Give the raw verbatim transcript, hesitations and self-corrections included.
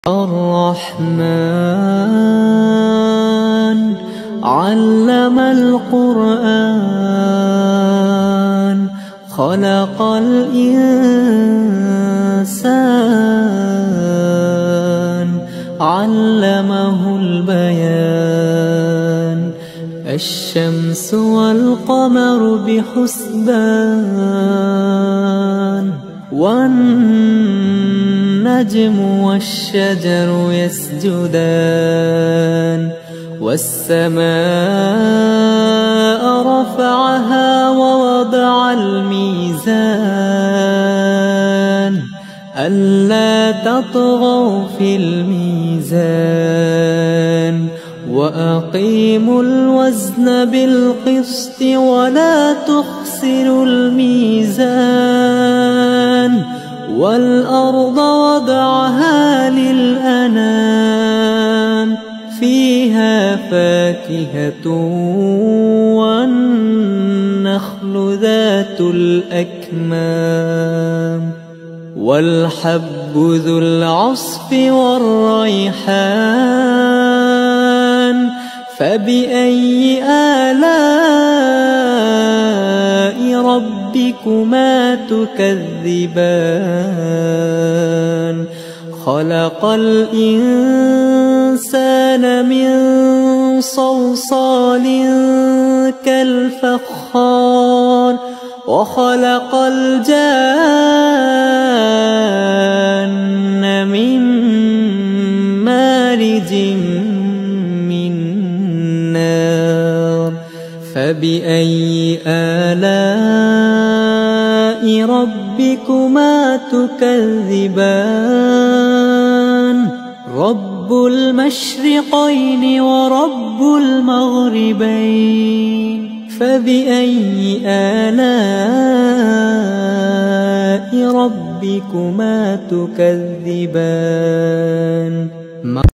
الرحمن علم القرآن خلق الإنسان علمه البيان الشمس والقمر بحسبان والنجم والشجر يسجدان والسماء رفعها ووضع الميزان ألا تطغوا في الميزان وأقيموا الوزن بالقسط ولا تخسروا الميزان والأرض وضعها للأنام فيها فاكهة والنخل ذات الأكمام والحب ذو العصف والريحان فبأي آلاء ربكما تكذبان خلق الإنسان من صلصال كالفخار وخلق الجان من مارج من نار فبأي آلاء ربكما تكذبان رب المشرقين ورب المغربين فبأي آلاء ربكما تكذبان